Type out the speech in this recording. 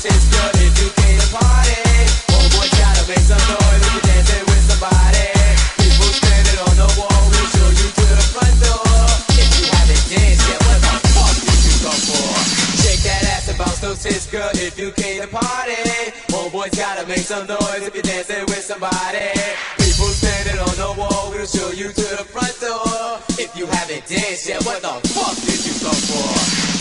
it's good if you came to party. Homeboys gotta make some noise if you're dancing with somebody. People standing on the wall will show you to the front door. If you haven't danced yet, what the fuck did you come for? Shake that ass and bounce those tits, girl, if you came to party. Homeboys gotta make some noise if you're dancing with somebody. People standing on the wall will show you to the front door. If you haven't danced yet, what the fuck did you come for?